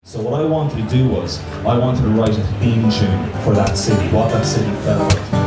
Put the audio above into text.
So what I wanted to do was, I wanted to write a theme tune for that city, what that city felt like.